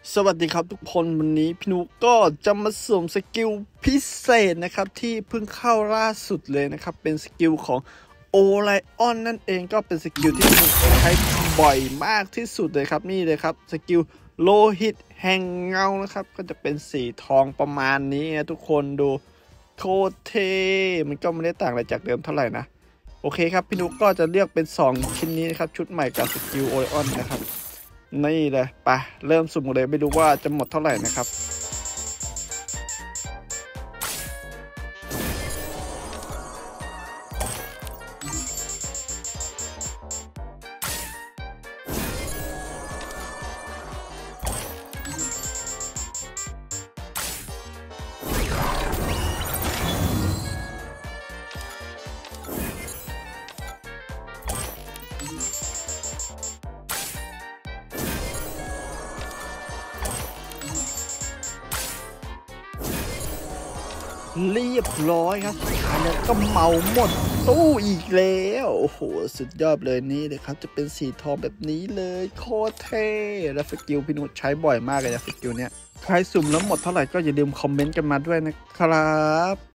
สวัสดีครับทุกคนวันนี้พี่นุก็จะมาสวมสกิลพิเศษนะครับที่เพิ่งเข้าล่าสุดเลยนะครับเป็นสกิลของโอไลออนนั่นเองก็เป็นสกิลที่พี่นุใช้บ่อยมากที่สุดเลยครับนี่เลยครับสกิลโลหิตแห่งเงานะครับก็จะเป็นสีทองประมาณนี้นะทุกคนดูโคตรเท่มันก็ไม่ได้ต่างอะไรจากเดิมเท่าไหร่นะโอเคครับพี่นุก็จะเลือกเป็น2ชิ้นนี้นะครับชุดใหม่กับสกิลโอไลออนนะครับนี่เลยไปเริ่มสุ่มเลยไม่รู้ว่าจะหมดเท่าไหร่นะครับเรียบร้อยครับอันนี้ก็เหมาหมดตู้อีกแล้วโอ้โหสุดยอดเลยนี่เลยครับจะเป็นสีทองแบบนี้เลยโคตรเท่แล้วสกิลพี่นุชใช้บ่อยมากเลยนะสกิลเนี้ยใครสุ่มแล้วหมดเท่าไหร่ก็อย่าลืมคอมเมนต์กันมาด้วยนะครับ